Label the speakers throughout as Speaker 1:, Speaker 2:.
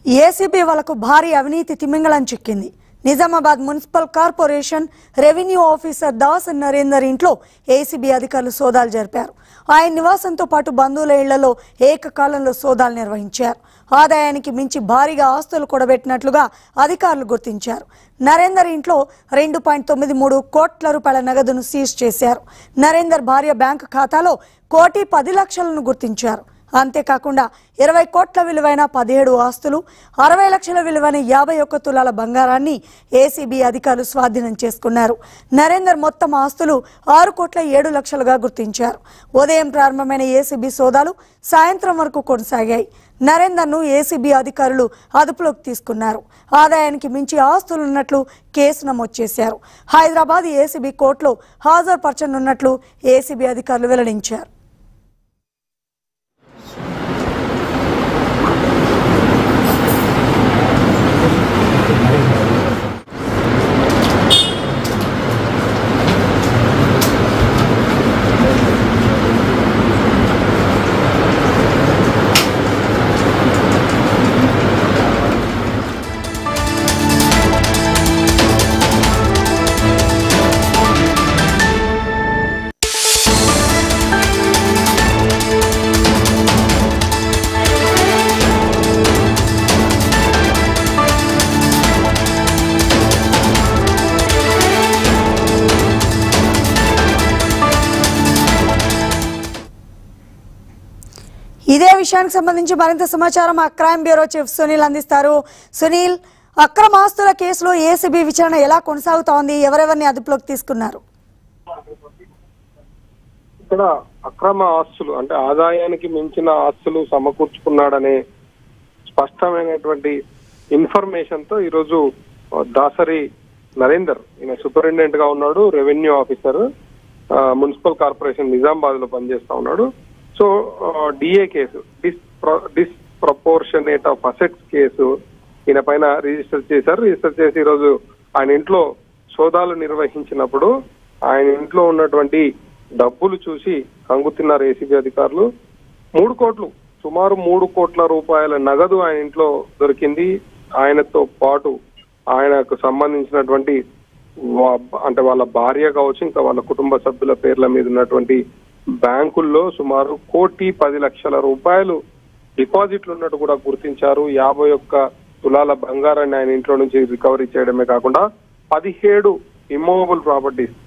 Speaker 1: ACB వాళ్ళకు భారీ అవినీతి తిమింగళం చిక్కింది. Nizamabad municipal corporation revenue officer Das Narender ఇంట్లో ACB అధికారులు సోదాలు జరిపారు. ఆయన నివాసంతో పాటు బంధువుల ఇళ్లలో ఏకకాలంలో సోదాలు నిర్వహించారు. ఆదాయానికి మించి భారీగా ఆస్తులు కూడబెట్టినట్లుగా అధికారులు గుర్తించారు. నరేందర్ ఇంట్లో 2.93 కోట్ల రూపాయల నగదును సీజ్ చేశారు. నరేందర్ భార్య బ్యాంకు ఖాతాలో 1,10,00,000ను గుర్తించారు. అంతేకాకుండా 20 కోట్ల విలువైన 17 ఆస్తులు, 60 లక్షల విలువైన 51 తులాల బంగారాన్ని ACB అధికారులు స్వాధీనం చేసుకున్నారు. నరేందర్ మొత్తం ఆస్తులు 6 కోట్ల 7 లక్షలుగా గుర్తించారు. ఉదయం ప్రారంభమైన ACB సోదాలు సాయంత్రం వరకు కొనసాగాయి. నరేందర్ను ACB అధికారులు అదుపులోకి తీసుకున్నారు. ఆదాయానికి మించి ఆస్తులున్నట్లు కేసు నమోదు చేశారు. హైదరాబాద్ ACB కోర్టులో హాజరుపరచనున్నట్లు ACB అధికారులు వెల్లడించారు. ఇదే విషయానికి సంబంధించి మరింత సమాచారం క్రైమ్ బ్యూరో చీఫ్ సునీల్ అందిస్తారు. సునీల్, అక్రమ ఆస్తుల కేసులో ACB విచారణ ఎలా కొనసాగుతోంది? ఎవరెవరిని అదుపులోకి తీసుకున్నారు?
Speaker 2: ఇక్కడ అక్రమ ఆస్తులు అంటే ఆదాయానికి మించిన ఆస్తులు సమకూర్చుకున్నాడనే స్పష్టమైనటువంటి ఇన్ఫర్మేషన్ తో ఈరోజు దాసరి నరేందర్, ఈయన సూపరింటెండెంట్ గా ఉన్నాడు, revenue officer, municipal corporation Nizamabad లో పనిచేస్తా ఉన్నాడు. So DA case, disproportionate of assets case ఈయన పైన రిజిస్టర్ చేశారు. రిజిస్టర్ చేసి ఈరోజు ఆయన ఇంట్లో సోదాలు నిర్వహించినప్పుడు ఆయన ఇంట్లో ఉన్నటువంటి డబ్బులు చూసి కంగుతిన్నారు ACB అధికారులు. 3 కోట్లు, సుమారు 3 కోట్ల రూపాయల నగదు ఆయన ఇంట్లో దొరికింది. ఆయనతో పాటు ఆయనకు సంబంధించినటువంటి అంటే వాళ్ళ భార్య కావచ్చు, ఇంకా వాళ్ళ కుటుంబ సభ్యుల పేర్ల మీద ఉన్నటువంటి బ్యాంకుల్లో సుమారు 1,10,00,000 రూపాయలు డిపాజిట్లు ఉన్నట్టు కూడా గుర్తించారు. 51 తులాల బంగారాన్ని ఆయన ఇంట్లో నుంచి రికవరీ చేయడమే కాకుండా 17 ఇమ్మూవబుల్ ప్రాపర్టీస్,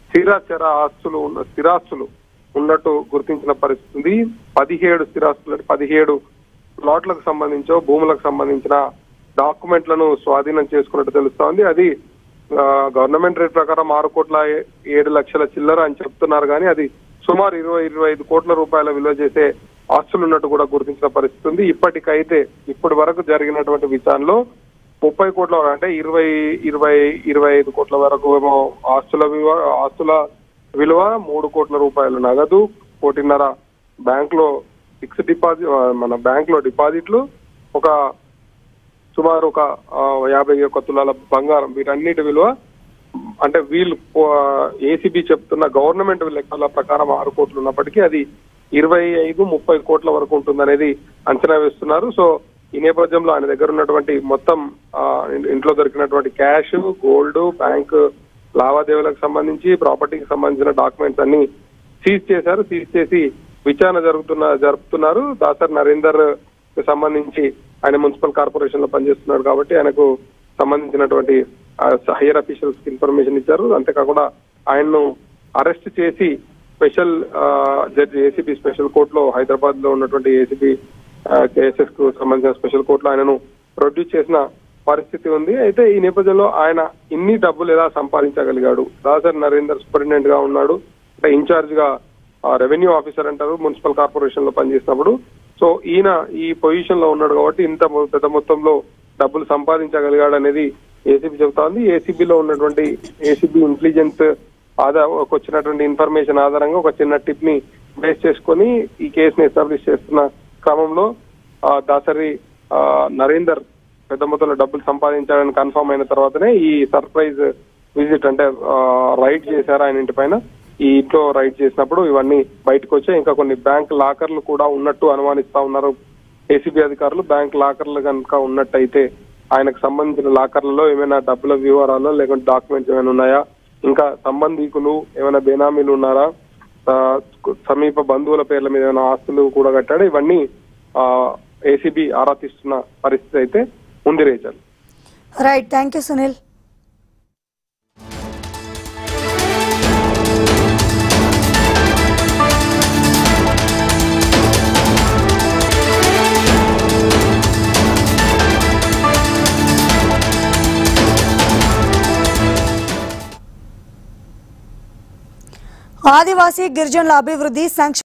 Speaker 2: స్థిరాస్తులు ఉన్నట్టు గుర్తించిన పరిస్థితి ఉంది. 17 స్థిరాస్తులు అంటే 17 ప్లాట్లకు సంబంధించో భూములకు సంబంధించిన డాక్యుమెంట్లను స్వాధీనం చేసుకున్నట్టు తెలుస్తోంది. అది గవర్నమెంట్ రేట్ ప్రకారం 6 కోట్ల 7 లక్షల చిల్లర అని చెప్తున్నారు, కానీ అది సుమారు 20-25 కోట్ల రూపాయల విలువ చేసే ఆస్తులు ఉన్నట్టు కూడా గుర్తించిన పరిస్థితి ఉంది. ఇప్పటికైతే ఇప్పటి వరకు జరిగినటువంటి విచారణలో 30 కోట్ల అంటే 20-25 కోట్ల వరకు ఏమో ఆస్తుల విలువ, 3 కోట్ల రూపాయల నగదు, 1.5 బ్యాంక్ లో ఫిక్స్డ్ డిపాజిట్, మన బ్యాంక్ లో డిపాజిట్లు, సుమారు 51 తులాల బంగారం, వీటన్నిటి విలువ అంటే వీళ్ళు ACB చెప్తున్న గవర్నమెంట్ లెక్కల ప్రకారం 6 కోట్లు ఉన్నప్పటికీ అది 25-30 కోట్ల వరకు ఉంటుందనేది అంచనా వేస్తున్నారు. సో ఈ నేపథ్యంలో ఆయన దగ్గర ఉన్నటువంటి మొత్తం ఇంట్లో దొరికినటువంటి క్యాష్, గోల్డ్, బ్యాంక్ లావాదేవీలకు సంబంధించి, ప్రాపర్టీకి సంబంధించిన డాక్యుమెంట్స్ అన్ని సీజ్ చేశారు. సీజ్ చేసి విచారణ జరుపుతున్నారు. దాసరి నరేందర్ కి సంబంధించి ఆయన మున్సిపల్ కార్పొరేషన్ లో పనిచేస్తున్నాడు కాబట్టి ఆయనకు సంబంధించినటువంటి హైయర్ అఫీషియల్స్ కి ఇన్ఫర్మేషన్ ఇచ్చారు. అంతేకాకుండా ఆయన్ను అరెస్ట్ చేసి స్పెషల్ జడ్జి ACB స్పెషల్ కోర్టులో, హైదరాబాద్ లో ఉన్నటువంటి ACB కేసెస్ కు సంబంధించిన స్పెషల్ కోర్టులో ఆయనను ప్రొడ్యూస్ చేసిన పరిస్థితి ఉంది. అయితే ఈ నేపథ్యంలో ఆయన ఇన్ని డబ్బులు ఎలా సంపాదించగలిగాడు? దాసరి నరేందర్ సూపరింటెండెంట్ గా ఉన్నాడు, అంటే ఇన్ఛార్జ్ గా రెవెన్యూ ఆఫీసర్ అంటారు మున్సిపల్ కార్పొరేషన్ లో పనిచేసినప్పుడు. సో ఈయన ఈ పొజిషన్ లో ఉన్నాడు కాబట్టి ఇంత పెద్ద మొత్తంలో డబ్బులు సంపాదించగలిగాడు అనేది ACB చెబుతా ఉంది. ACB లో ఉన్నటువంటి ACB ఇంటెలిజెన్స్ వచ్చినటువంటి ఇన్ఫర్మేషన్ ఆధారంగా ఒక చిన్న టిప్ ని బేస్ చేసుకొని ఈ కేసుని ఎస్టాబ్లిష్ చేస్తున్న క్రమంలో దాసరి నరేందర్ పెద్ద మొత్తంలో డబ్బులు సంపాదించాలని కన్ఫర్మ్ అయిన తర్వాతనే ఈ సర్ప్రైజ్ విజిట్ అంటే రైడ్ చేశారు ఆయన ఇంటి పైన. ఈ ఇంట్లో రైడ్ చేసినప్పుడు ఇవన్నీ బయటకు వచ్చాయి. ఇంకా కొన్ని బ్యాంక్ లాకర్లు కూడా ఉన్నట్టు అనుమానిస్తా ఉన్నారు ఏసీబీ అధికారులు బ్యాంక్ లాకర్లు కనుక ఉన్నట్టయితే ఆయనకు సంబంధించిన లాకర్లలో ఏమైనా డబ్బుల వివరాలు లేకుంటే డాక్యుమెంట్స్ ఏమైనా ఉన్నాయా, ఇంకా సంబంధికులు ఏమైనా బేనామీలు ఉన్నారా, సమీప బంధువుల పేర్ల మీద ఏమైనా ఆస్తులు కూడా కట్టాడు. ఇవన్నీ ఏసీబీ ఆరా తీస్తున్న పరిస్థితి అయితే ఉంది Rachel.
Speaker 1: Right, thank you Sunil. Adivasi గిరిజనుల అభివృద్ధి సంక్షేమ